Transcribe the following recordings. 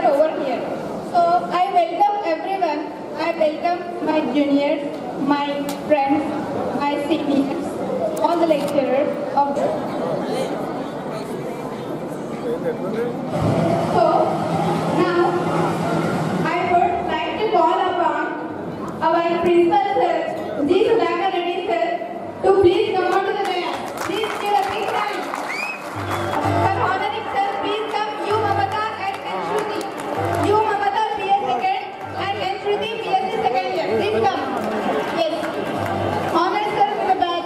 are over here. So I welcome everyone. I welcome my juniors, my friends, my seniors, all the lecturers of the. So now I would like to call upon our principal sir, G. Sudhakar Reddy sir, to please come on to the dais. Please give a big hand. Sir, honoring sir, please come. You Mamata and Shruti. You Mamata BS second and Shruti BSc second year. Please come. Yes. Honor sir with the badge.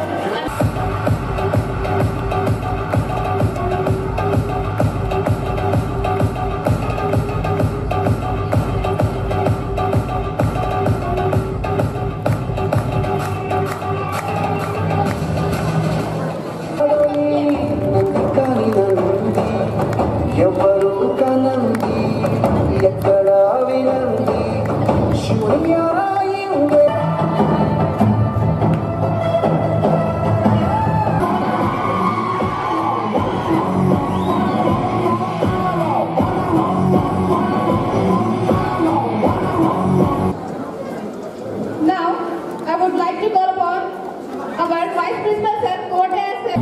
Now, I would like to call upon our Vice Principal Sir, Kote sir.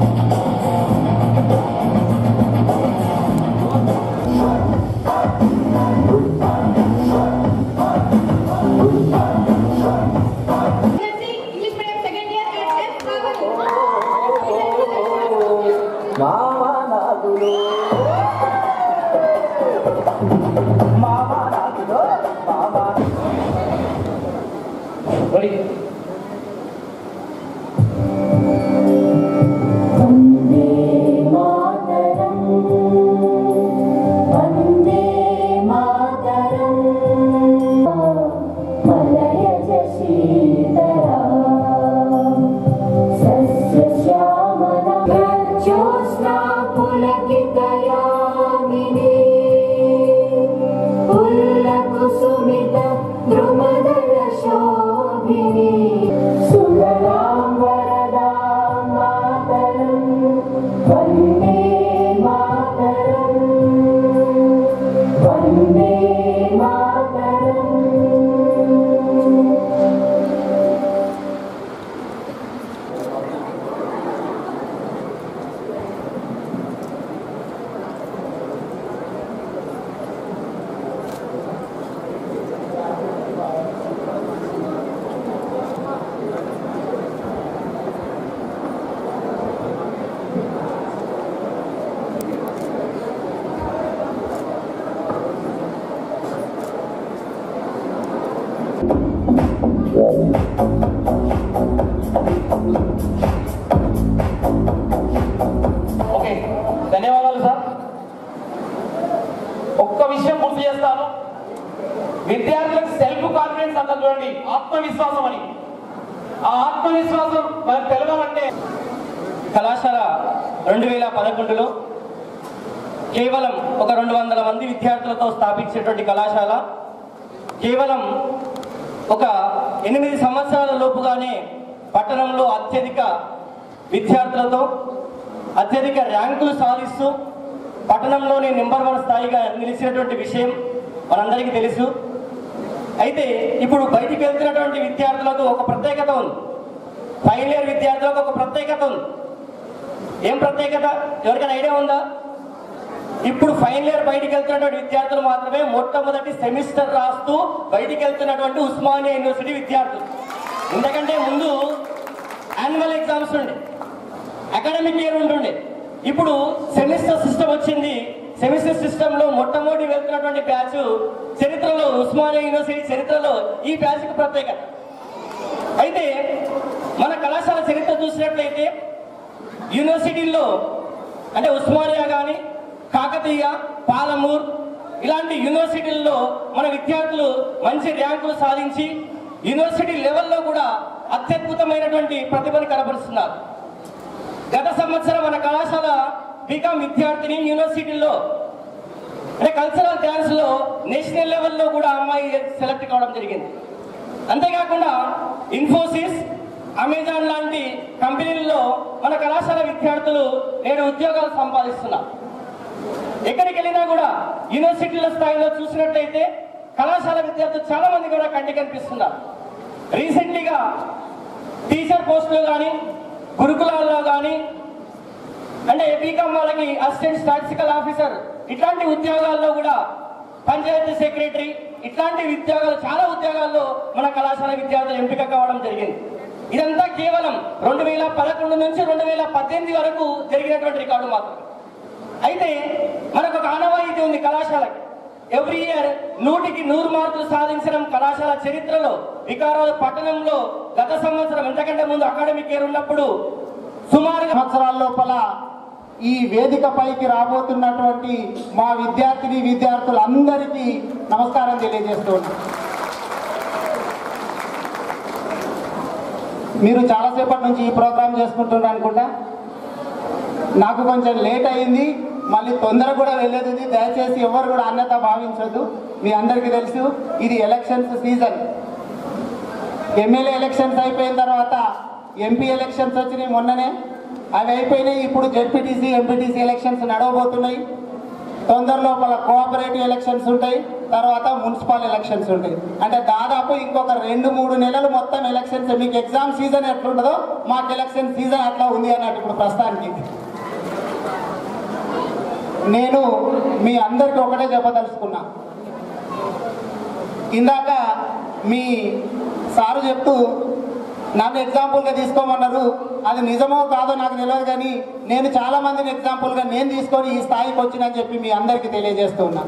English medium second year at S. Nagalu. Mama Nagalu. Mama Nagalu. Mama. Ready? Okay, ధన్యవాదాలు sir. ఒక్క విషయం గుర్తు చేస్తాను. విద్యార్థులకు self confidence అంతా చూడండి, ఆత్మవిశ్వాసం అని. ఆ ఆత్మవిశ్వాసం మనకు తెలవాలంటే కళాశాల 2011లో కేవలం ఒక 200 మంది విద్యార్థులతో స్థాపించేటువంటి కళాశాల కేవలం ఒక 8 సంవత్సరాల లోపుగానే పట్టణంలో అత్యధిక విద్యార్థులతో అత్యధిక ర్యాంకులు సాధిస్తూ పట్టణంలోనే నెంబర్ 1 స్థాయిగా నిలిచినటువంటి విషయం మనందరికీ తెలుసు. అయితే ఇప్పుడు బయటికి వెళ్తున్నటువంటి విద్యార్థులకు ఒక ప్రత్యేకత ఉంది. ఫైనల్ ఇయర్ విద్యార్థులకు ఒక ప్రత్యేకత ఉంది. ఏం ప్రత్యేకత ఎవరికైనా ఐడియా ఉందా? ఇప్పుడు ఫైనల్ ఇయర్ బయటికి వెళ్తున్నటువంటి విద్యార్థులు మాత్రమే మొట్టమొదటి సెమిస్టర్ రాస్తూ బయటికి వెళ్తున్నటువంటి ఉస్మానియా యూనివర్సిటీ విద్యార్థులు. ఎందుకంటే ముందు యాన్యువల్ ఎగ్జామ్స్ ఉండే, అకాడమిక్ ఇయర్ ఉంటుండే. ఇప్పుడు సెమిస్టర్ సిస్టమ్ వచ్చింది. సెమిస్టర్ సిస్టమ్ లో మొట్టమొదటి వెళ్తున్నటువంటి బ్యాచ్ చరిత్రలో, ఉస్మానియా యూనివర్సిటీ చరిత్రలో ఈ బ్యాచ్కి ప్రత్యేకత. అయితే మన కళాశాల చరిత్ర చూసినట్లయితే యూనివర్సిటీల్లో అంటే ఉస్మానియా కానీ, కాకతీయ, పాలమూర్ ఇలాంటి యూనివర్సిటీల్లో మన విద్యార్థులు మంచి ర్యాంకులు సాధించి యూనివర్సిటీ లెవెల్లో కూడా అత్యద్భుతమైనటువంటి ప్రతిభను కనబరుస్తున్నారు. గత సంవత్సరం మన కళాశాల బీకాం విద్యార్థిని యూనివర్సిటీల్లో అంటే కల్చరల్ డాన్స్ లో నేషనల్ లెవెల్లో కూడా అమ్మాయి సెలెక్ట్ కావడం జరిగింది. అంతేకాకుండా ఇన్ఫోసిస్, అమెజాన్ లాంటి కంపెనీల్లో మన కళాశాల విద్యార్థులు నేడు ఉద్యోగాలు సంపాదిస్తున్నారు. ఎక్కడికి వెళ్ళినా కూడా యూనివర్సిటీల స్థాయిలో చూసినట్లయితే కళాశాల విద్యార్థులు చాలా మంది కూడా కంటికి కనిపిస్తున్నారు. రీసెంట్లీగా టీచర్ పోస్టులు కానీ గురుకులాల్లో కానీ అంటే బీకామ్ వాళ్ళకి అసిస్టెంట్ స్టాటిస్టికల్ ఆఫీసర్ ఇట్లాంటి ఉద్యోగాల్లో కూడా పంచాయతీ సెక్రటరీ ఇట్లాంటి ఉద్యోగాలు చాలా ఉద్యోగాల్లో మన కళాశాల విద్యార్థులు ఎంపిక కావడం జరిగింది. ఇదంతా కేవలం 2011 నుంచి 2018 వరకు జరిగినటువంటి రికార్డు మాత్రం. అయితే మనకు ఒక ఆనవాయితీ ఉంది కళాశాలకి. ఎవ్రీ ఇయర్ 100కి 100 మార్కులు సాధించడం కళాశాల చరిత్రలో వికారాబాద్ పట్టణంలో గత సంవత్సరం ఎంతకంటే ముందు అకాడమిక్ ఇయర్ ఉన్నప్పుడు సుమారు సంవత్సరాల లోపల ఈ వేదిక పైకి రాబోతున్నటువంటి మా విద్యార్థులందరికీ నమస్కారం తెలియజేస్తున్నాను. మీరు చాలాసేపటి నుంచి ఈ ప్రోగ్రాం చేసుకుంటున్నారు అనుకుంటా. నాకు కొంచెం లేట్ అయింది, మళ్ళీ తొందర కూడా వెళ్ళేది. దయచేసి ఎవరు కూడా అన్యత భావించొద్దు. మీ అందరికీ తెలుసు ఇది ఎలక్షన్స్ సీజన్. ఎమ్మెల్యే ఎలక్షన్స్ అయిపోయిన తర్వాత ఎంపీ ఎలక్షన్స్ వచ్చినాయి మొన్ననే, అవి అయిపోయినాయి. ఇప్పుడు జెడ్పీటీసీ ఎంపీటీసీ ఎలక్షన్స్ నడవబోతున్నాయి. తొందర లోపల కోఆపరేటివ్ ఎలక్షన్స్ ఉంటాయి, తర్వాత మున్సిపల్ ఎలక్షన్స్ ఉంటాయి. అంటే దాదాపు ఇంకొక 2-3 నెలలు మొత్తం ఎలక్షన్స్. మీకు ఎగ్జామ్ సీజన్ ఎట్లుంటుందో మాకు ఎలక్షన్ సీజన్ అట్లా ఉంది అన్నట్టు ఇప్పుడు ప్రస్తుతానికి. నేను మీ అందరికీ ఒకటే చెప్పదలుచుకున్నా. ఇందాక మీ సారు చెప్తూ నన్ను ఎగ్జాంపుల్గా తీసుకోమన్నారు. అది నిజమో కాదో నాకు తెలియదు, కానీ నేను చాలా మందిని ఎగ్జాంపుల్గా నేను తీసుకొని ఈ స్థాయికి వచ్చినని చెప్పి మీ అందరికీ తెలియజేస్తున్నా.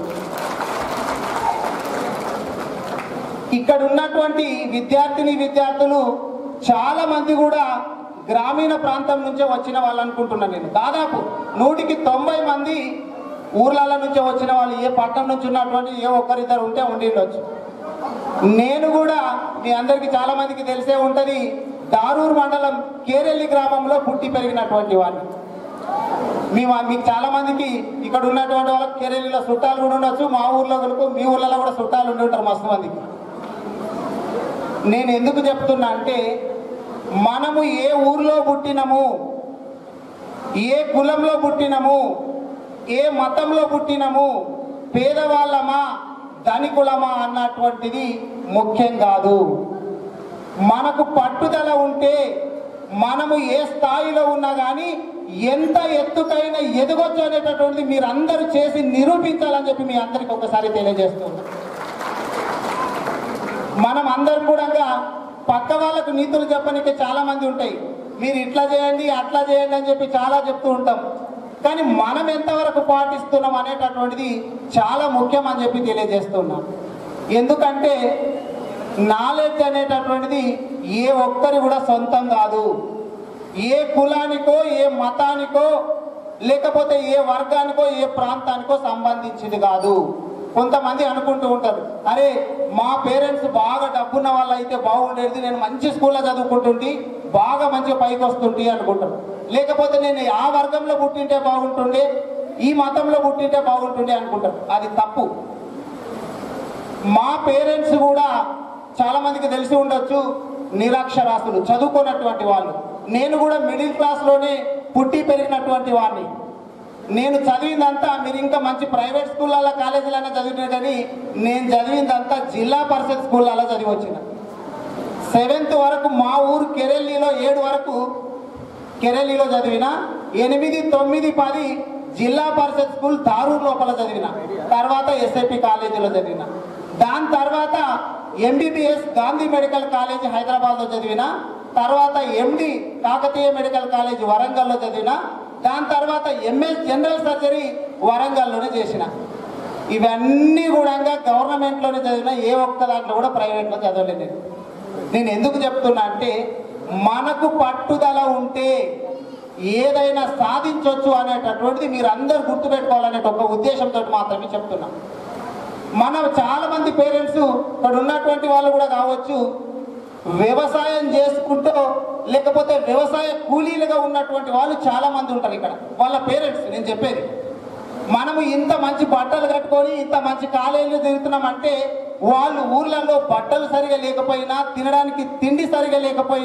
ఇక్కడ ఉన్నటువంటి విద్యార్థులు చాలా మంది కూడా గ్రామీణ ప్రాంతం నుంచే వచ్చిన వాళ్ళు అనుకుంటున్నాను నేను. దాదాపు 100కి 90 మంది ఊర్ల నుంచే వచ్చిన వాళ్ళు. ఏ పట్టణం నుంచి ఉన్నటువంటి ఏ ఒక్కరిద్దరు ఉంటే ఉండిండొచ్చు. నేను కూడా మీ అందరికీ చాలా మందికి తెలిసే ఉంటుంది, దారూర్ మండలం కేరెల్లి గ్రామంలో పుట్టి పెరిగినటువంటి వాడిని. మీకు చాలా మందికి ఇక్కడ ఉన్నటువంటి వాళ్ళకి కేరెల్లిలో చుట్టాలు కూడా ఉండొచ్చు. మా ఊర్లో కనుక మీ ఊర్లలో కూడా చుట్టాలు ఉండి ఉంటారు మస్తు మందికి. నేను ఎందుకు చెప్తున్నా అంటే, మనము ఏ ఊర్లో పుట్టినము, ఏ కులంలో పుట్టినము, ఏ మతంలో పుట్టినము, పేదవాళ్ళమా ధనికులమా అన్నటువంటిది ముఖ్యం కాదు. మనకు పట్టుదల ఉంటే మనము ఏ స్థాయిలో ఉన్నా కానీ ఎంత ఎత్తుకైనా ఎదగొచ్చు అనేటటువంటిది మీరు అందరూ చేసి నిరూపించాలని చెప్పి మీ అందరికి ఒకసారి తెలియజేస్తున్నా. మనం అందరం కూడా పక్క వాళ్ళకు నీతులు చెప్పడానికి చాలా మంది ఉంటాయి. మీరు ఇట్లా చేయండి అట్లా చేయండి అని చెప్పి చాలా చెప్తూ ఉంటాం. కానీ మనం ఎంతవరకు పాటిస్తున్నాం అనేటటువంటిది చాలా ముఖ్యం అని చెప్పి తెలియజేస్తున్నాం. ఎందుకంటే నాలెడ్జ్ అనేటటువంటిది ఏ ఒక్కరి కూడా సొంతం కాదు. ఏ కులానికో ఏ మతానికో లేకపోతే ఏ వర్గానికో ఏ ప్రాంతానికో సంబంధించింది కాదు. కొంతమంది అనుకుంటూ ఉంటారు, అరే మా పేరెంట్స్ బాగా డబ్బున్న వాళ్ళు అయితే బాగుండేది, నేను మంచి స్కూల్లో చదువుకుంటుంటే బాగా మంచిగా పైకి వస్తుంటే అనుకుంటారు. లేకపోతే నేను ఆ వర్గంలో పుట్టింటే బాగుంటుండే, ఈ మతంలో పుట్టింటే బాగుంటుండే అనుకుంటారు. అది తప్పు. మా పేరెంట్స్ కూడా చాలా మందికి తెలిసి ఉండొచ్చు, నిరక్షరాస్యులు, చదువుకున్నటువంటి వాళ్ళు. నేను కూడా మిడిల్ క్లాస్లోనే పుట్టి పెరిగినటువంటి వాడిని. నేను చదివిందంతా, మీరు ఇంకా మంచి ప్రైవేట్ స్కూళ్ళలో కాలేజీలైనా చదివినా కానీ నేను చదివిందంతా జిల్లా పరిషత్ స్కూళ్ళలో చదివి వచ్చిన. 7th వరకు మా ఊరు కెరెల్లిలో, 7 వరకు కెరెల్లిలో చదివిన. 8, 9, 10 జిల్లా పరిషత్ స్కూల్ దారూర్ లోపల చదివిన. తర్వాత ఎస్ఐపి కాలేజీలో చదివిన. దాని తర్వాత ఎంబీబీఎస్ గాంధీ మెడికల్ కాలేజ్ హైదరాబాద్లో చదివిన. తర్వాత ఎండి కాకతీయ మెడికల్ కాలేజ్ వరంగల్లో చదివిన. దాని తర్వాత ఎంఎస్ జనరల్ సర్జరీ వరంగల్లోనే చేసిన. ఇవన్నీ కూడా గవర్నమెంట్లోనే చదివిన, ఏ ఒక్క దాంట్లో కూడా ప్రైవేట్లో చదవలేదు. నేను ఎందుకు చెప్తున్నా అంటే, మనకు పట్టుదల ఉంటే ఏదైనా సాధించవచ్చు అనేటటువంటిది మీరు అందరూ గుర్తుపెట్టుకోవాలనే ఒక ఉద్దేశంతో మాత్రమే చెప్తున్నా. మన చాలా మంది పేరెంట్స్ ఇక్కడ ఉన్నటువంటి వాళ్ళు కూడా కావచ్చు, వ్యవసాయం చేసుకుంటూ లేకపోతే వ్యవసాయ కూలీలుగా ఉన్నటువంటి వాళ్ళు చాలా మంది ఉంటారు ఇక్కడ. వాళ్ళ పేరెంట్స్ నేను చెప్పేది, మనము ఇంత మంచి బట్టలు కట్టుకొని ఇంత మంచి కాలేజీలు తిరుగుతున్నామంటే వాళ్ళు ఊర్లలో బట్టలు సరిగా లేకపోయినా, తినడానికి తిండి సరిగా లేకపోయినా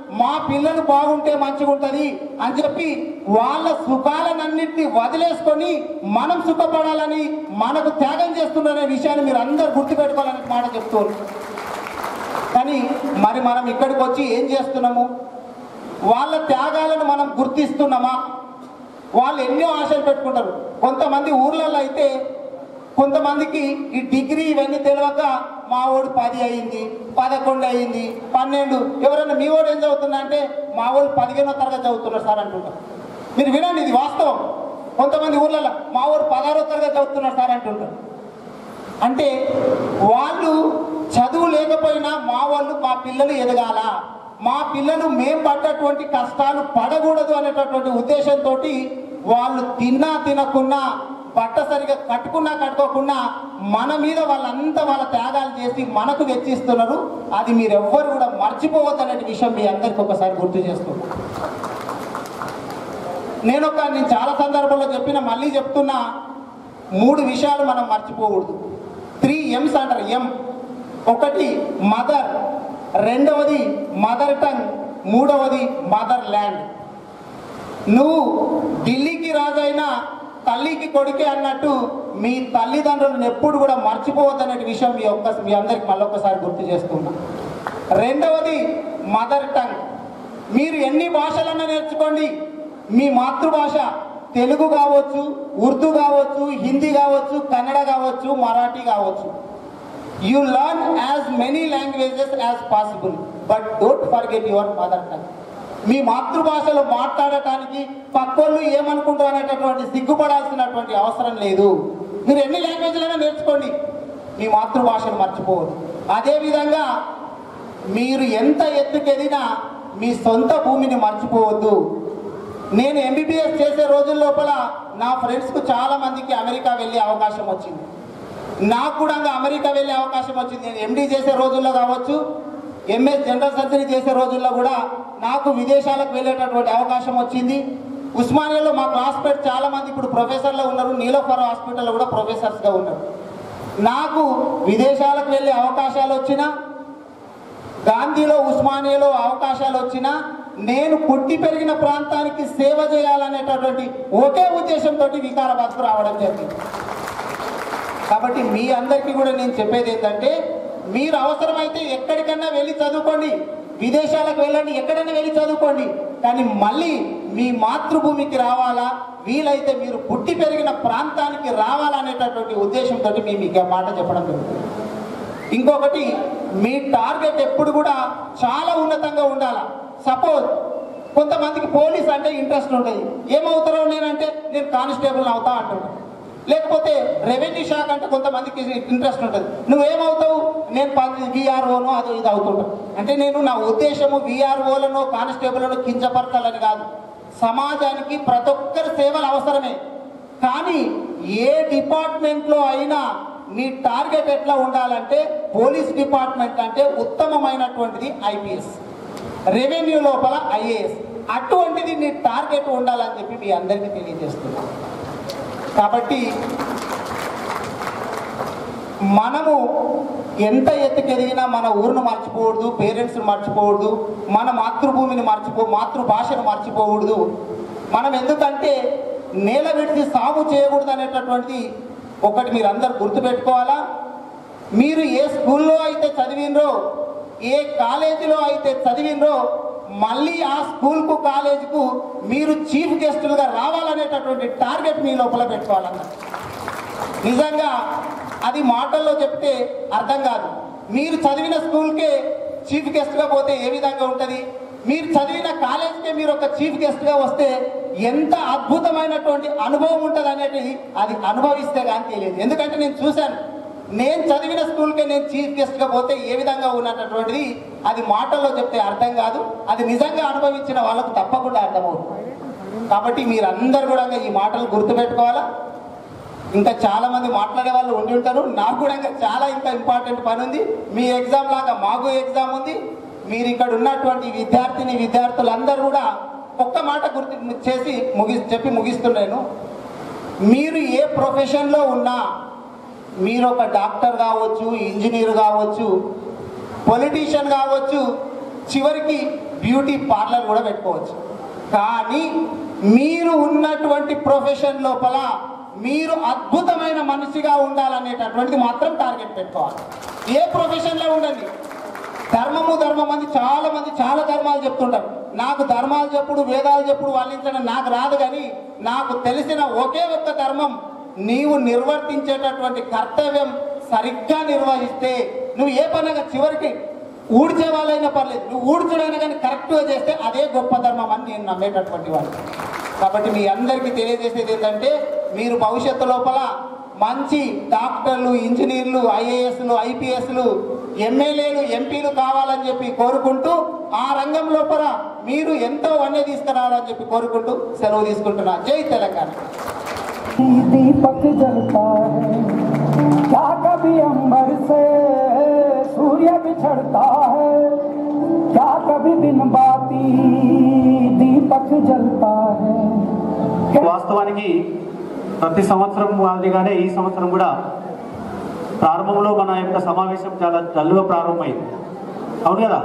మా పిల్లలు బాగుంటే మంచిగా ఉంటుంది అని చెప్పి వాళ్ళ సుఖాలన్నింటినీ వదిలేసుకొని మనం సుఖపడాలని మనకు త్యాగం చేస్తున్నారనే విషయాన్ని మీరు అందరు గుర్తుపెట్టుకోవాలనే మాట చెప్తున్నారు. కానీ మరి మనం ఇక్కడికి వచ్చి ఏం చేస్తున్నాము? వాళ్ళ త్యాగాలను మనం గుర్తిస్తున్నామా? వాళ్ళు ఎన్నో ఆశలు పెట్టుకుంటారు. కొంతమంది ఊర్లలో అయితే కొంతమందికి ఈ డిగ్రీ ఇవన్నీ తెలియక మా ఓడు 10 అయింది, 11 అయింది, 12. ఎవరైనా మీ ఓడు ఏం చదువుతున్నా అంటే మా వాళ్ళు 15వ తరగతి చదువుతున్నారు సార్ అంటుంటారు. మీరు వినండి, ఇది వాస్తవం. కొంతమంది ఊర్లలో మా ఊరు 16వ తరగతి చదువుతున్నారు సార్ అంటుంటారు. అంటే వాళ్ళు చదువు లేకపోయినా మా వాళ్ళు మా పిల్లలు ఎదగాల, మా పిల్లలు మేం పడ్డటువంటి కష్టాలు పడకూడదు అనేటటువంటి ఉద్దేశంతో వాళ్ళు తిన్నా తినకున్నా బట్ట సరిగా కట్టుకున్నా కట్టుకోకుండా మన మీద వాళ్ళంతా వాళ్ళ త్యాగాలు చేసి మనకు వెచ్చిస్తున్నారు. అది మీరెవ్వరు కూడా మర్చిపోవద్దు అనే విషయం మీ అందరికి ఒకసారి గుర్తు చేస్తున్నాను. నేను చాలా సందర్భంలో చెప్పిన, మళ్ళీ చెప్తున్నా, 3 విషయాలు మనం మర్చిపోకూడదు. 3 M's అంటారు. ఎం ఒకటి మదర్, రెండవది మదర్ టంగ్, మూడవది మదర్ ల్యాండ్. నువ్వు ఢిల్లీకి రాజైనా తల్లికి కొడుకే అన్నట్టు మీ తల్లిదండ్రులను ఎప్పుడు కూడా మర్చిపోవద్దనే విషయం మీ అందరికి మళ్ళొకసారి గుర్తు చేస్తున్నా. రెండవది మదర్ టంగ్. మీరు ఎన్ని భాషలన్నా నేర్చుకోండి, మీ మాతృభాష తెలుగు కావచ్చు, ఉర్దూ కావచ్చు, హిందీ కావచ్చు, కన్నడ కావచ్చు, మరాఠీ కావచ్చు. You learn as many languages as possible, but don't forget your mother tongue. మీ మాతృభాషలో మాట్లాడటానికి పక్కోళ్ళు ఏమనుకుంటారు అనేటటువంటి సిగ్గుపడాల్సినటువంటి అవసరం లేదు. మీరు ఎన్ని లాంగ్వేజ్లైనా నేర్చుకోండి, మీ మాతృభాషను మర్చిపోవద్దు. అదేవిధంగా మీరు ఎంత ఎత్తుకెదినా మీ సొంత భూమిని మర్చిపోవద్దు. నేను MBBS చేసే రోజుల లోపల నా ఫ్రెండ్స్కు చాలా మందికి అమెరికా వెళ్ళే అవకాశం వచ్చింది. నాకు కూడా అమెరికా వెళ్ళే అవకాశం వచ్చింది. నేను MD చేసే రోజుల్లో కావచ్చు, MS జనరల్ సర్జరీ చేసే రోజుల్లో కూడా నాకు విదేశాలకు వెళ్ళేటటువంటి అవకాశం వచ్చింది. ఉస్మానియాలో మా క్లాస్మేట్ చాలా మంది ఇప్పుడు ప్రొఫెసర్లు ఉన్నారు. నీలోఫర్ హాస్పిటల్లో కూడా ప్రొఫెసర్స్గా ఉన్నారు. నాకు విదేశాలకు వెళ్ళే అవకాశాలు వచ్చినా, గాంధీలో ఉస్మానియాలో అవకాశాలు వచ్చినా, నేను పుట్టి పెరిగిన ప్రాంతానికి సేవ చేయాలనేటటువంటి ఒకే ఉద్దేశంతో వికారాబాద్కు రావడం జరిగింది. కాబట్టి మీ అందరికీ కూడా నేను చెప్పేది ఏంటంటే, మీరు అవసరమైతే ఎక్కడికన్నా వెళ్ళి చదువుకోండి, విదేశాలకు వెళ్ళండి, ఎక్కడైనా వెళ్ళి చదువుకోండి. కానీ మళ్ళీ మీ మాతృభూమికి రావాలా, వీలైతే మీరు పుట్టి పెరిగిన ప్రాంతానికి రావాలనేటటువంటి ఉద్దేశంతో మీకు మాట చెప్పడం జరుగుతుంది. ఇంకొకటి, మీ టార్గెట్ ఎప్పుడు కూడా చాలా ఉన్నతంగా ఉండాలా. సపోజ్ కొంతమందికి పోలీస్ అంటే ఇంట్రెస్ట్ ఉంటుంది. ఏమవుతారో నేనంటే నేను కానిస్టేబుల్ అవుతా అంటుంటాను. లేకపోతే రెవెన్యూ శాఖ అంటే కొంతమందికి ఇంట్రెస్ట్ ఉంటుంది. నువ్వేమవుతావు? నేను VROనో అదో ఇది అవుతుంటావు. అంటే నేను నా ఉద్దేశము VROలను కానిస్టేబుల్ను కించపరచాలని కాదు. సమాజానికి ప్రతి ఒక్కరి సేవలు అవసరమే. కానీ ఏ డిపార్ట్మెంట్లో అయినా మీ టార్గెట్ ఎట్లా ఉండాలంటే, పోలీస్ డిపార్ట్మెంట్ అంటే ఉత్తమమైనటువంటిది IPS, రెవెన్యూ లోపల IAS. అటువంటిది మీ టార్గెట్ ఉండాలని చెప్పి మీ అందరికీ తెలియజేస్తున్నాను. కాబట్టి మనము ఎంత ఎత్తుకెదిగినా మన ఊరును మర్చిపోకూడదు, పేరెంట్స్ని మర్చిపోకూడదు, మన మాతృభూమిని మాతృభాషను మర్చిపోకూడదు. మనం ఎందుకంటే నేల విడిచి సాగు చేయకూడదు అనేటటువంటిది ఒకటి మీరు అందరు గుర్తుపెట్టుకోవాలా. మీరు ఏ స్కూల్లో అయితే చదివినరో, ఏ కాలేజీలో అయితే చదివినరో, మళ్ళీ ఆ స్కూల్కు కాలేజీకు మీరు చీఫ్ గెస్టులుగా రావాలనేటటువంటి టార్గెట్ మీ లోపల పెట్టుకోవాలన్న. నిజంగా అది మాటల్లో చెప్తే అర్థం కాదు. మీరు చదివిన స్కూల్కే చీఫ్ గెస్ట్గా పోతే ఏ విధంగా ఉంటుంది? మీరు చదివిన కాలేజీకే మీరు ఒక చీఫ్ గెస్ట్గా వస్తే ఎంత అద్భుతమైనటువంటి అనుభవం ఉంటుంది అనేది అది అనుభవిస్తే కానీ తెలియదు. ఎందుకంటే నేను చూశాను, నేను చదివిన స్కూల్కే నేను చీఫ్ గెస్ట్గా పోతే ఏ విధంగా ఉన్నటువంటిది అది మాటల్లో చెప్తే అర్థం కాదు. అది నిజంగా అనుభవించిన వాళ్ళకు తప్పకుండా అర్థమవుతుంది. కాబట్టి మీరందరూ కూడా ఈ మాటలు గుర్తుపెట్టుకోవాలా. ఇంకా చాలా మంది మాట్లాడే వాళ్ళు ఉండి ఉంటారు. నాకు కూడా ఇంకా చాలా ఇంపార్టెంట్ పని ఉంది. మీ ఎగ్జామ్ లాగా మాకు ఎగ్జామ్ ఉంది. మీరు ఇక్కడ ఉన్నటువంటి విద్యార్థులందరూ కూడా ఒక్క మాట గుర్తు చేసి చెప్పి ముగిస్తున్నాను. మీరు ఏ ప్రొఫెషన్లో ఉన్నా, మీరు ఒక డాక్టర్ కావచ్చు, ఇంజనీర్ కావచ్చు, పొలిటీషియన్ కావచ్చు, చివరికి బ్యూటీ పార్లర్ కూడా పెట్టుకోవచ్చు. కానీ మీరు ఉన్నటువంటి ప్రొఫెషన్ లోపల మీరు అద్భుతమైన మనిషిగా ఉండాలనేటటువంటిది మాత్రం టార్గెట్ పెట్టుకోవాలి. ఏ ప్రొఫెషన్లో ఉండండి. ధర్మం అని చాలా ధర్మాలు చెప్తుంటారు. నాకు ధర్మాలు చెప్పుడు, వేదాలు చెప్పుడు, వాళ్ళించడం నాకు రాదు. కానీ నాకు తెలిసిన ఒకే ఒక్క ధర్మం, నీవు నిర్వర్తించేటటువంటి కర్తవ్యం సరిగ్గా నిర్వహిస్తే, నువ్వు ఏ పనగా చివరికి ఊడ్చే వాళ్ళైనా పర్లేదు, నువ్వు ఊడ్చడైనా కానీ కరెక్ట్గా చేస్తే అదే గొప్ప ధర్మం అని నేను నమ్మేటటువంటి వాడు. కాబట్టి మీ అందరికీ తెలియజేసేది ఏంటంటే, మీరు భవిష్యత్తు లోపల మంచి డాక్టర్లు, ఇంజనీర్లు, ఐఏఎస్లు, ఐపీఎస్లు, ఎమ్మెల్యేలు, ఎంపీలు కావాలని చెప్పి కోరుకుంటూ, ఆ రంగం లోపల మీరు ఎంతో వన్నె తీసుకురావాలని చెప్పి కోరుకుంటూ సెలవు తీసుకుంటున్నా. జై తెలంగాణ. दीपक जलता है क्या कभी अंबर से सूर्य बिछड़ता है क्या कभी दिन बाती दीपक जलता है. వాస్తవానికి ప్రతి సంవత్సరం మాదిరిగానే ఈ సంవత్సరం కూడా ప్రారంభంలో మన యొక్క సమావేశం చాలా డల్లుగా ప్రారంభమైంది. అవును కదా?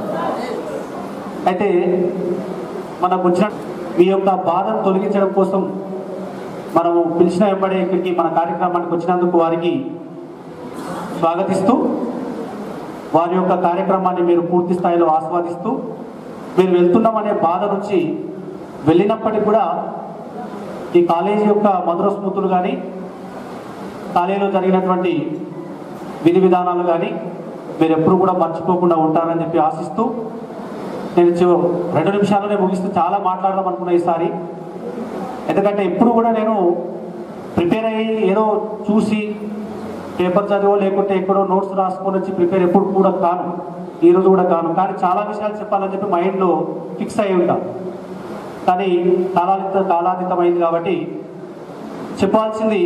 అయితే మనకు వచ్చిన మీ యొక్క బాధను తొలగించడం కోసం మనము పిలిచిన వెంబడే ఇక్కడికి మన కార్యక్రమానికి వచ్చినందుకు వారికి స్వాగతిస్తూ, వారి యొక్క కార్యక్రమాన్ని మీరు పూర్తి స్థాయిలో ఆస్వాదిస్తూ, మీరు వెళ్తున్నామనే బాధ నుంచి వెళ్ళినప్పటికీ కూడా ఈ కాలేజీ యొక్క మధుర స్మృతులు కానీ, కాలేజీలో జరిగినటువంటి విధి విధానాలు కానీ మీరు ఎప్పుడు కూడా మర్చిపోకుండా ఉంటారని చెప్పి ఆశిస్తూ, నేను 2 నిమిషాల్లోనే ముగిస్తూ చాలా మాట్లాడదాం అనుకున్నా ఈసారి. ఎందుకంటే ఇప్పుడు కూడా నేను ప్రిపేర్ అయ్యి ఏదో చూసి పేపర్ చదివో లేకుంటే ఎక్కడో నోట్స్ రాసుకొని వచ్చి ప్రిపేర్ ఎప్పుడు కూడా కాను, ఈరోజు కూడా కాను. కానీ చాలా విషయాలు చెప్పాలని చెప్పి మైండ్లో ఫిక్స్ అయ్యి ఉంటాను. కానీ కాలాతీతమైంది కాబట్టి చెప్పాల్సింది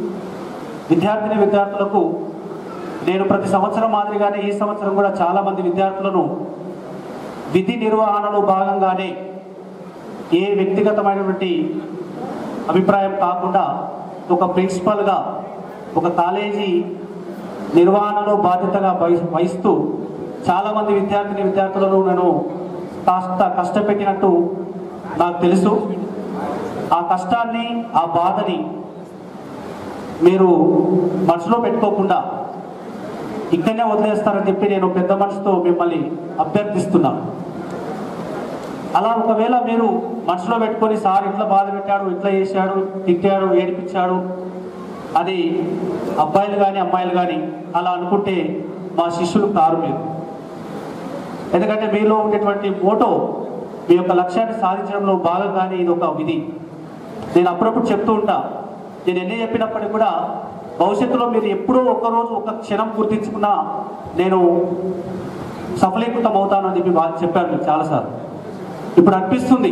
విద్యార్థులకు నేను ప్రతి సంవత్సరం మాదిరిగానే ఈ సంవత్సరం కూడా చాలామంది విద్యార్థులను విధి నిర్వహణలో భాగంగానే ఏ వ్యక్తిగతమైనటువంటి అభిప్రాయం కాకుండా ఒక ప్రిన్సిపల్గా ఒక కాలేజీ నిర్వహణలో బాధ్యతగా వహిస్తూ చాలామంది విద్యార్థులను నేను కాస్త కష్టపెట్టినట్టు నాకు తెలుసు. ఆ కష్టాన్ని, ఆ బాధని మీరు మనసులో పెట్టుకోకుండా ఇక్కడనే వదిలేస్తారని చెప్పి నేను పెద్ద మనసుతో మిమ్మల్ని అభ్యర్థిస్తున్నాను. అలా ఒకవేళ మీరు మనసులో పెట్టుకొని సార్ ఇట్లా బాధ పెట్టాడు, ఇట్లా చేశాడు, తిట్టాడు, ఏడిపించాడు అది అబ్బాయిలు కానీ అమ్మాయిలు కానీ అలా అనుకుంటే మా శిష్యులు కారు మీరు. ఎందుకంటే మీలో ఉండేటువంటి మోటో, మీ యొక్క లక్ష్యాన్ని సాధించడంలో భాగంగానే ఇది ఒక విధి. నేను అప్పుడప్పుడు చెప్తూ ఉంటా, నేను ఎన్ని చెప్పినప్పటికీ కూడా భవిష్యత్తులో మీరు ఎప్పుడో ఒకరోజు ఒక క్షణం గుర్తించుకున్నా నేను సఫలీకృతం అవుతానని చెప్పి చెప్పాను మీకు చాలాసార్లు. ఇప్పుడు అనిపిస్తుంది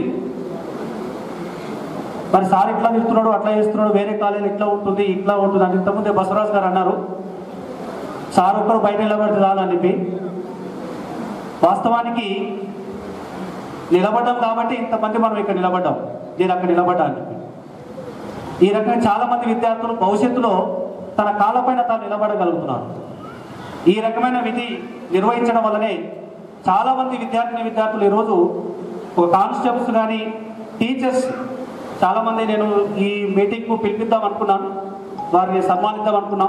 మరి సార్ ఇట్లా తిరుగుతున్నాడు, అట్లా చేస్తున్నాడు, వేరే కాలేజీలో ఇట్లా ఉంటుంది ఇట్లా ఉంటుంది అని. ఇంతకుముందే బసవరాజు గారు అన్నారు సార్ ఒక్కరు బయట నిలబడితే చాలని చెప్పి. వాస్తవానికి నిలబడ్డాం కాబట్టి ఇంతమంది మనం ఇక్కడ నిలబడ్డాం, నేను అక్కడ నిలబడ్డాను. ఈ రకంగా చాలామంది విద్యార్థులు భవిష్యత్తులో తన కాళ్ళపైన తాను నిలబడగలుగుతున్నారు. ఈ రకమైన విధి నిర్వహించడం వల్లనే చాలామంది విద్యార్థులు ఈరోజు ఒక కానిస్టేబుల్స్ కానీ టీచర్స్ చాలామంది నేను ఈ మీటింగ్కు పిలిపిద్దాం అనుకున్నాను, వారిని సన్మానిద్దాం అనుకున్నాం.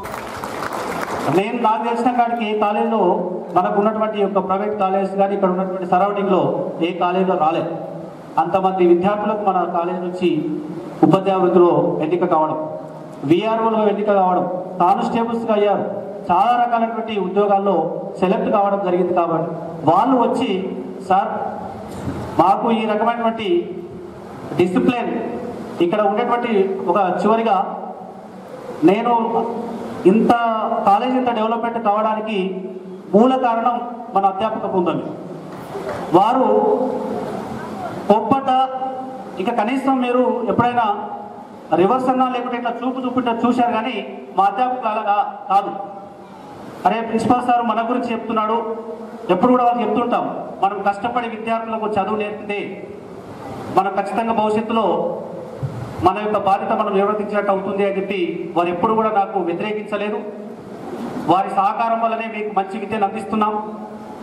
నాకు తెలిసిన కాడికి ఏ కాలేజీలో మనకు ఉన్నటువంటి యొక్క ప్రైవేట్ కాలేజ్ కానీ ఇక్కడ ఉన్నటువంటి సరౌండింగ్లో ఏ కాలేజీలో రాలేదు. అంతమంది విద్యార్థులకు మన కాలేజ్ నుంచి ఉపాధ్యాయ వృత్తిలో ఎన్నిక కావడం, విఆర్ఓలో ఎన్నిక కావడం, కానిస్టేబుల్స్గా అయ్యారు, చాలా రకాలైనటువంటి ఉద్యోగాల్లో సెలెక్ట్ కావడం జరిగింది. కాబట్టి వాళ్ళు వచ్చి సార్ మాకు ఈ రకమైనటువంటి డిసిప్లిన్ ఇక్కడ ఉండేటువంటి ఒక చివరిగా నేను ఇంత కాలేజ్ ఇంత డెవలప్మెంట్ కావడానికి మూల కారణం మన అధ్యాపక బృందం. వారు పొప్పట ఇక కనీసం మీరు ఎప్పుడైనా రివర్స్ అన్నా లేకుంటే ఇట్లా చూపించా చూశారు, కానీ మా అధ్యాపకులు అలాగా కాదు. అరే ప్రిన్సిపాల్ సార్ మన గురించి చెప్తున్నాడు, ఎప్పుడు కూడా వాళ్ళు చెప్తుంటాం మనం కష్టపడి విద్యార్థులకు చదువు నేర్పితే మనం ఖచ్చితంగా భవిష్యత్తులో మన యొక్క బాధ్యత మనం నిర్వర్తించినట్టు అవుతుంది అని చెప్పి వారు ఎప్పుడు కూడా నాకు వ్యతిరేకించలేదు. వారి సహకారం వల్లనే మీకు మంచి విద్యను అందిస్తున్నాం.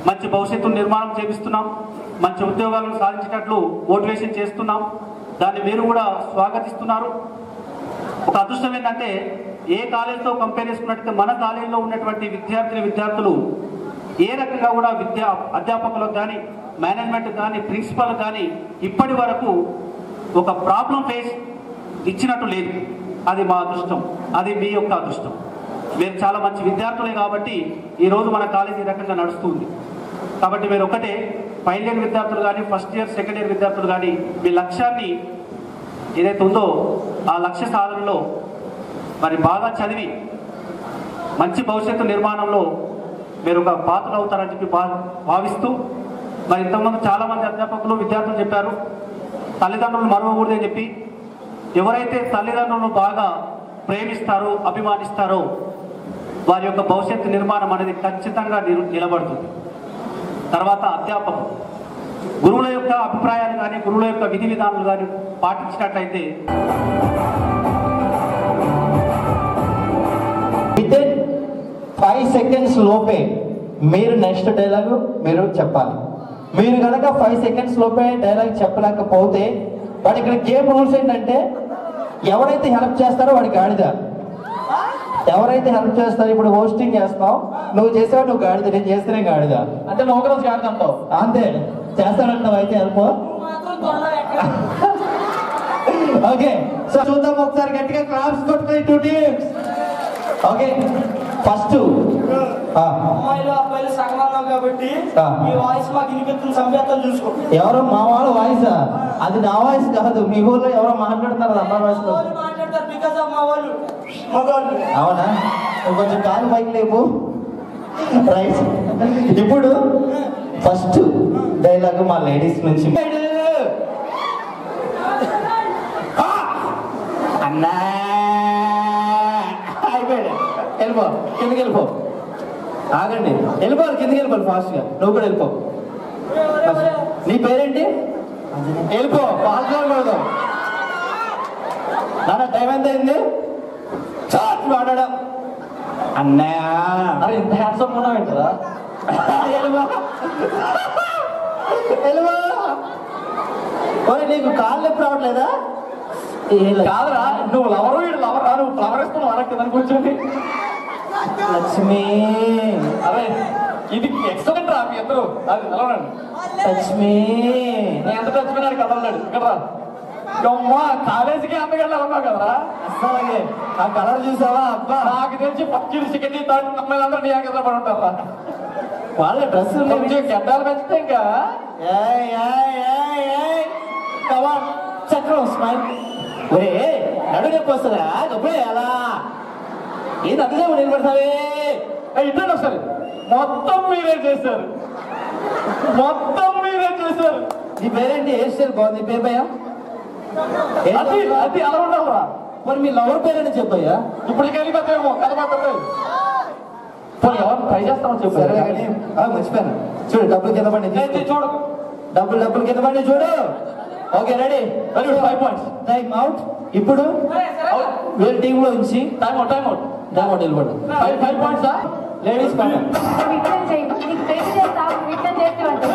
మంచి భవిష్యత్తును నిర్మాణం చేపిస్తున్నాం, మంచి ఉద్యోగాలను సాధించేటట్లు మోటివేషన్ చేస్తున్నాం. దాన్ని మీరు కూడా స్వాగతిస్తున్నారు. ఒక అదృష్టం ఏంటంటే ఏ కాలేజీతో కంపేర్ చేసుకున్నట్టయితే మన కాలేజీలో ఉన్నటువంటి విద్యార్థులు ఏ రకంగా కూడా అధ్యాపకులకు కానీ మేనేజ్మెంట్ కానీ ప్రిన్సిపల్ కానీ ఇప్పటి వరకు ఒక ప్రాబ్లం ఫేస్ ఇచ్చినట్టు లేదు. అది మా అదృష్టం, అది మీ యొక్క అదృష్టం. మీరు చాలా మంచి విద్యార్థులే కాబట్టి ఈరోజు మన కాలేజీ ఈ రకంగా నడుస్తుంది. కాబట్టి మీరు ఒకటే ఫైనల్ ఇయర్ విద్యార్థులు కానీ ఫస్ట్ ఇయర్ సెకండ్ ఇయర్ విద్యార్థులు కానీ మీ లక్ష్యాన్ని ఏదైతే ఉందో ఆ లక్ష్య సాధనలో మరి బాగా చదివి మంచి భవిష్యత్తు నిర్మాణంలో మీరు ఒక పాత్రలు అవుతారని చెప్పి భావిస్తూ మరి ఇంతకుముందు చాలామంది అధ్యాపకులు విద్యార్థులు చెప్పారు తల్లిదండ్రులు మరవకూడదని చెప్పి. ఎవరైతే తల్లిదండ్రులను బాగా ప్రేమిస్తారో అభిమానిస్తారో వారి యొక్క భవిష్యత్తు నిర్మాణం అనేది ఖచ్చితంగా నిలబడుతుంది. తర్వాత అధ్యాపకులు గురువుల యొక్క అభిప్రాయాలు కానీ గురువుల యొక్క విధి విధానాలు కానీ పాటించినట్లయితే వితిన్ 5 సెకండ్స్ లోపే మీరు నెక్స్ట్ డైలాగ్ మీరు చెప్పాలి. మీరు కనుక 5 సెకండ్స్ లోపే డైలాగ్ చెప్పలేకపోతే వాడి ఇక్కడ గేమ్ రూల్స్ ఏంటంటే ఎవరైతే హెల్ప్ చేస్తారో వాడికి గాడిద, ఎవరైతే హెల్ప్ చేస్తారో ఇప్పుడు హోస్టింగ్ చేస్తావు నువ్వు చేసావు నువ్వు గాడిద, నేను చేస్తేనే గాడిద అంటే నువ్వు ఒక రోజు గాడిద అంటావు అంతే. చేస్తానంటావు అయితే హెల్ప్. ఓకే సో చూద్దాం ఒకసారి గట్టిగా క్లాప్స్ కొట్టుకుని 2 టీమ్స్. ఓకే ఫస్ట్ అమ్మాయిలు అబ్బాయిలు సగమన్నాం కాబట్టి మీ వాయిస్ మాకు వినిపిస్తుంది, సంవేదన చూసుకో. ఎవరో మా వాళ్ళ వాయిస్, అది నా వాయిస్ కాదు. మీ ఊళ్ళో ఎవరో మాట్లాడుతున్నారు అమ్మాయి వాయిస్ లో మాట్లాడతారు బికాస్ మా వాళ్ళు మగవాళ్ళు. అవునా? కొంచెం కాలు పైకి లేపు. రైట్, ఇప్పుడు ఫస్ట్ డైలాగ్ మా లేడీస్ నుంచి. అన్నా అయిపోయాడు, వెళ్ళిపో కిందకి వెళ్ళిపో. ఆగండి, వెళ్ళిపోవాలి కిందకి వెళ్ళిపోవాలి ఫాస్ట్గా. నువ్వు కూడా వెళ్ళిపో. నీ పేరేంటి? వెళ్ళిపో, పాల్గొనకూడదు. నాన్న టైం ఎంత అయింది? వాడా అన్నయ్య అరే ఇంత హ్యాండ్సమ్ ఉన్నావు ఏంటరా? నీకు కాళ్ళు ఎప్పుడు రావట్లేదా? కాదురా, నువ్వు లవరు వీడు లవరా, నువ్వు ఫ్లవర్ ఇస్తున్నావు అలా కింద కూర్చొని. లక్ష్మి అరే ఇది ఎక్సలెంట్ రా మీ అందరూ. అది నిలవడండి. లక్ష్మి నేను ఎంత టచ్పోయినాడు కదలన్నాడు ఇక్కడ రా. కాలేజీకి అందగడ్డ ఉన్నావు కదరా. అసలు ఆ కలర్ చూసావా? అబ్బా నాకు తెలిసి ఫస్ట్ సెకండ్ థర్డ్ అమ్మాయిలందరూ నీ ఆగదా పడి ఉంటారా. వాళ్ళ డ్రెస్ కొంచెం గడ్డాలు పెంచితే ఇంకా చక్రం స్మైల్. ఒరే నడు నొప్పి వస్తుందా? గప్పుడే ఎలా ఏది అందులో నిలబడతావే? ఇట్లా ఒకసారి మొత్తం మీరే చేశారు, మొత్తం మీరే చేశారు. నీ పేరేంటి? హెయిర్ స్టైల్ బాగుంది. నీ పేరు భయ్యా? అది అది అలా ఉండాలరా. మరి మీ లవర్ పేరేంటి చెప్పయ్యా? ఇప్పటికి వెళ్ళిపోతామేమో కథ మాత్రమే. ఎవరు ట్రై చేస్తామని చెప్పారు. సరే కానీ మర్చిపోయాను. చూడు డబ్బులు కింద పడి చూడు, డబ్బులు కింద పడి చూడు. Okay ready, 5 points. Time out. ఇప్పుడు వేరే టీమ్ లో ఉంచి టైం అవుట్ వెళ్ళిపోండి. 5 పాయింట్స్. లేడీస్ పైన విట్నెస్ చేయి, నీకు పెళ్లి చేస్తా, విట్నెస్ చేస్తావంటే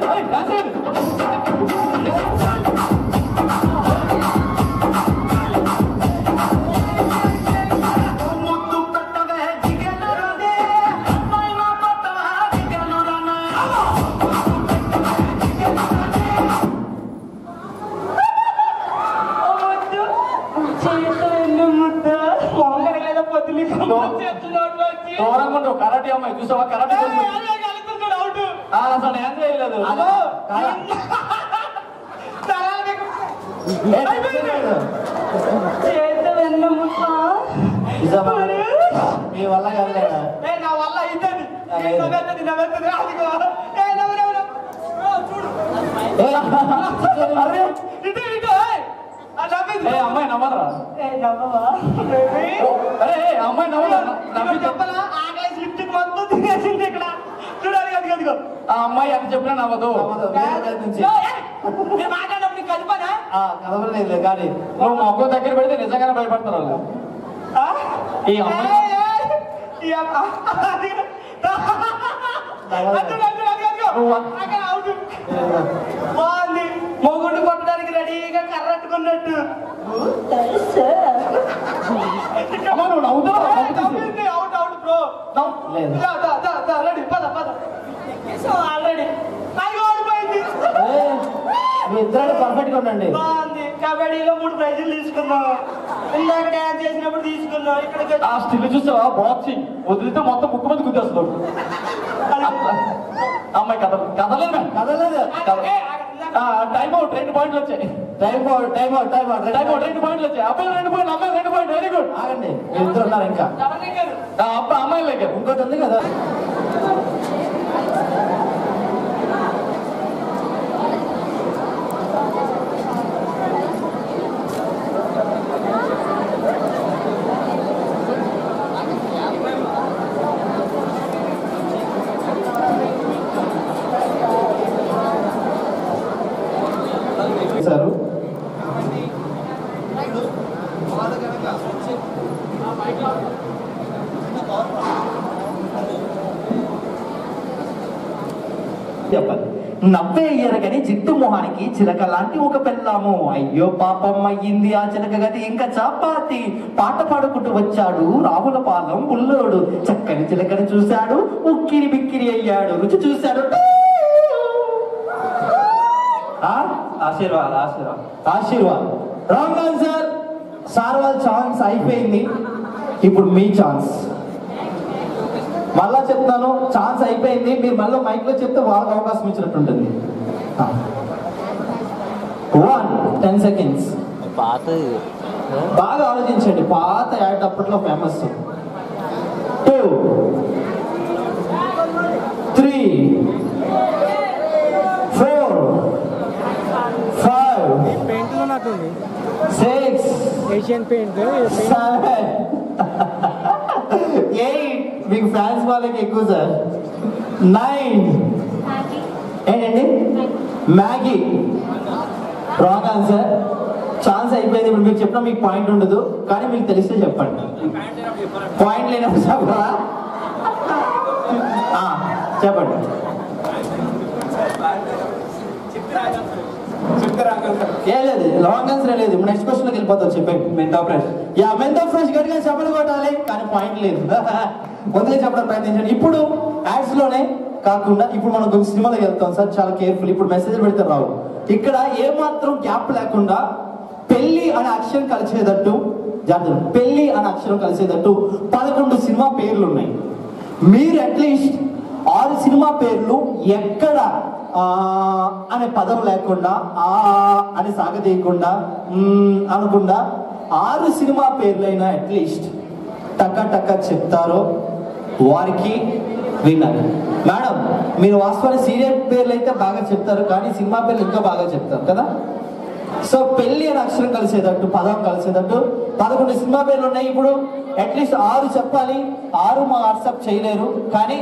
దూరంగా ఉండవు. కరాటే అమ్మాయి చూసావా? కరాటే అసలు ఏం చేయలేదు. మీ వల్ల కదలేదా? నా వల్ల అయిందని అమ్మాయి నవ్వరా? అరే అమ్మాయి నవ్వరా? నవ్వి చెప్పలా ఆకలి లిప్టిక్ మొత్తం తినేసింది ఇక్కడ. చూడాలి అదిగో ఆ అమ్మాయి ఎంత చెప్పినా నవ్వదు. మీరు మాట్లాడినప్పుడు నీకు కలిపానా? కదవలేదు కానీ నువ్వు మొక్క దగ్గర పెడితే నిజంగానే భయపడతారు వాళ్ళు. ఈ అమ్మాయి ఈ అమ్మాయి బాగుంది మొగుడు కొట్టడానికి రెడీగా కర్రట్టుకున్నట్టు అవుట్ అవుట్ బ్రో రెడీ పద పద ఆల్రెడీ ఓడిపోయింది. మీ ఇద్దరు పర్ఫెక్ట్ గా ఉండండి. బాగుంది. కబడ్డీలో 3 ప్రైజులు తీసుకున్నాం. ఇందాక డాన్స్ చేసినప్పుడు తీసుకున్నాం. ఇక్కడ ఆ స్టిల్ చూసావా బాక్సింగ్ వదిలితే మొత్తం ముక్కు మంది గుద్దేస్తున్నాడు. అమ్మాయి కదలేదు టైం అవుట్ 2 పాయింట్లు వచ్చాయి. టైం అవుట్ 2 పాయింట్లు వచ్చాయి. అబ్బాయి 2 పాయింట్లు అమ్మాయి 2 పాయింట్లు. Very good. ఆగండి, మీరు ఇద్దరు ఉన్నారు ఇంకా. అమ్మాయిలు దగ్గర ఇంకోటి ఉంది కదా. సారు చెప్పాలి. నవ్వే ఎరగని జిడ్డు మొహానికి చిలక లాంటి ఒక పెళ్ళాము. అయ్యో పాపం అయ్యింది ఆ చిలక గది ఇంకా చపాతి. పాట పాడుకుంటూ వచ్చాడు రావులపాలెం బుల్లోడు. చక్కని చిలకని చూశాడు, ఉక్కిరి బిక్కిరి అయ్యాడు. రుచి చూశాడు. Ashirwad wrong answer. సార్ వాళ్ళ ఛాన్స్ అయిపోయింది. ఇప్పుడు మీ ఛాన్స్. మళ్ళా చెప్తాను, ఛాన్స్ అయిపోయింది. మీరు మళ్ళీ మైక్ లో చెప్తే వాళ్ళకి అవకాశం ఇచ్చినట్టుంటుంది. 10 seconds. బాగా ఆలోచించండి. పాత యాడ్ అప్పట్లో ఫేమస్. 2 3 4 5 6 ఏషియన్ పెయింట్ 7 8 మీకు ఫ్రాన్స్ వాళ్ళకి ఎక్కువ సార్. 9 ఏంటండి మ్యాగీ. Wrong answer. ఛాన్స్ అయిపోయింది. ఇప్పుడు మీరు చెప్పినా మీకు పాయింట్ ఉండదు, కానీ మీకు తెలిస్తే చెప్పండి. పాయింట్ లేనప్పుడు చెప్పరా? చెప్పండి. లేదు లాంగ్ ఆన్సర్ లేదు. నెక్స్ట్ క్వశ్చన్ లోకి వెళ్ళిపోతారు. చెప్పండి. మెంతో ఫ్రెష్ గట్టిగా చెప్పలు కొట్టాలి, కానీ పాయింట్ లేదు. మొదలే చెప్పడం ప్రయత్నించండి. ఇప్పుడు యాడ్స్ లోనే కాకుండా ఇప్పుడు మనం కొంచెం సినిమాలోకి వెళ్తాం సార్. చాలా కేర్ఫుల్. ఇప్పుడు మెసేజ్ పెడితే రావు. ఇక్కడ ఏమాత్రం గ్యాప్ లేకుండా పెళ్లి అనే అక్షరం కలిసేటట్టు జాగ్రత్త. పెళ్లి అనే అక్షరం కలిసేటట్టు 11 సినిమా పేర్లు ఉన్నాయి. మీరు అట్లీస్ట్ 6 సినిమా పేర్లు ఎక్కడ అనే పదం లేకుండా అని సాగదీయకుండా అనకుండా 6 సినిమా పేర్లైనా అట్లీస్ట్ టక్క చెప్తారో వారికి విన్నర్. మేడం, మీరు వాస్తవాన్ని సీరియల్ పేర్లు అయితే బాగా చెప్తారు, కానీ సినిమా పేర్లు ఇంకా బాగా చెప్తారు కదా. సో పెళ్లి అనే అక్షరం కలిసేటట్టు, పదం కలిసేటట్టు 11 సినిమా పేర్లు ఉన్నాయి. ఇప్పుడు అట్లీస్ట్ 6 చెప్పాలి. 6 మా వాట్సాప్ చేయలేరు, కానీ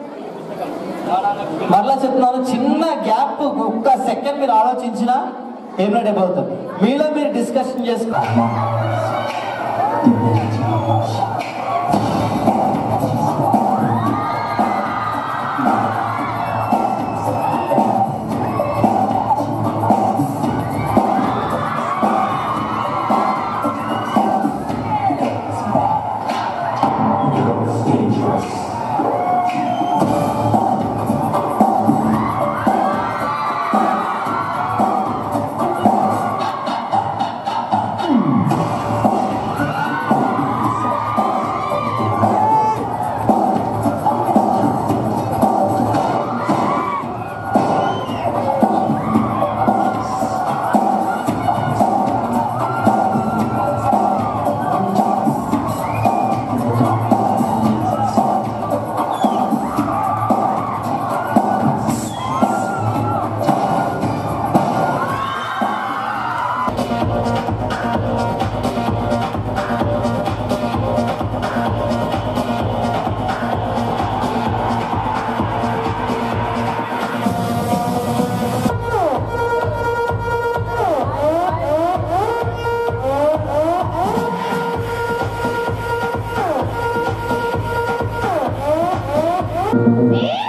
మరలా చెప్తున్నాను, చిన్న గ్యాప్, ఒక్క సెకండ్ మీరు ఆలోచించినా ఏమైనా అయిపోతారు. మీలో మీరు డిస్కషన్ చేసుకో. Yeah.